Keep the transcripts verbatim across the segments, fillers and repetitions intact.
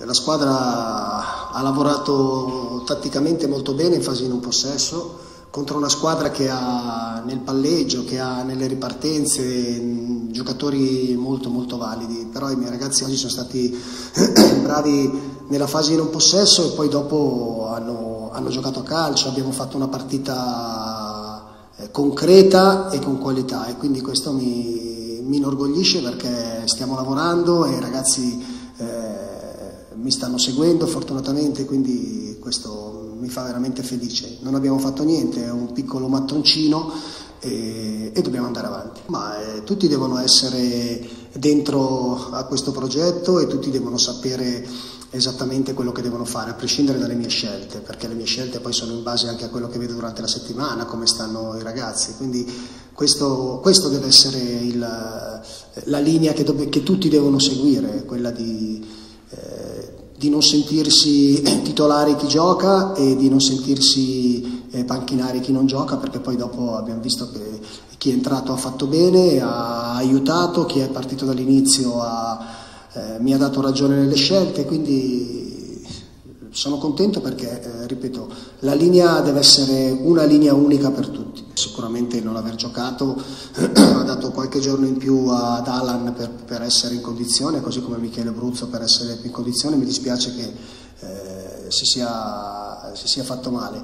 La squadra ha lavorato tatticamente molto bene in fase di non possesso contro una squadra che ha nel palleggio, che ha nelle ripartenze giocatori molto molto validi, però i miei ragazzi oggi sono stati bravi nella fase di non possesso e poi dopo hanno, hanno giocato a calcio, abbiamo fatto una partita eh, concreta e con qualità e quindi questo mi, mi inorgoglisce perché stiamo lavorando e i ragazzi eh, mi stanno seguendo fortunatamente, quindi questo mi fa veramente felice. Non abbiamo fatto niente, è un piccolo mattoncino e, e dobbiamo andare avanti. Ma eh, tutti devono essere dentro a questo progetto e tutti devono sapere esattamente quello che devono fare, a prescindere dalle mie scelte, perché le mie scelte poi sono in base anche a quello che vedo durante la settimana, come stanno i ragazzi, quindi questo, questo deve essere il, la linea che, dove, che tutti devono seguire, quella di, eh, di non sentirsi titolari chi gioca e di non sentirsi eh, panchinari chi non gioca, perché poi dopo abbiamo visto che chi è entrato ha fatto bene, ha aiutato, chi è partito dall'inizio ha Eh, mi ha dato ragione nelle scelte, quindi sono contento perché, eh, ripeto, la linea deve essere una linea unica per tutti. Sicuramente non aver giocato ha dato qualche giorno in più ad Alan per, per essere in condizione, così come Michele Bruzzo per essere più in condizione. Mi dispiace che eh, si, sia, si sia fatto male.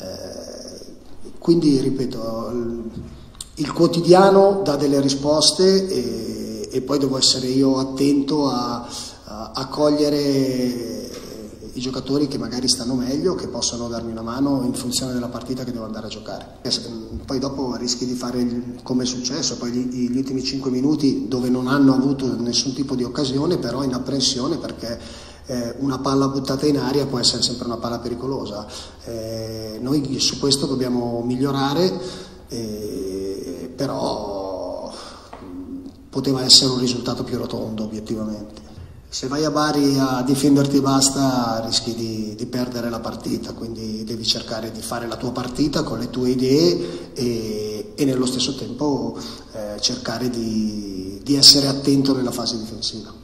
Eh, quindi, ripeto, il, il quotidiano dà delle risposte e e poi devo essere io attento a, a, a cogliere i giocatori che magari stanno meglio, che possono darmi una mano in funzione della partita che devo andare a giocare. Poi dopo rischi di fare il, come è successo, poi gli, gli ultimi cinque minuti dove non hanno avuto nessun tipo di occasione, però in apprensione perché eh, una palla buttata in aria può essere sempre una palla pericolosa. Eh, noi su questo dobbiamo migliorare, eh, però poteva essere un risultato più rotondo obiettivamente. Se vai a Bari a difenderti e basta rischi di, di perdere la partita, quindi devi cercare di fare la tua partita con le tue idee e, e nello stesso tempo eh, cercare di, di essere attento nella fase difensiva.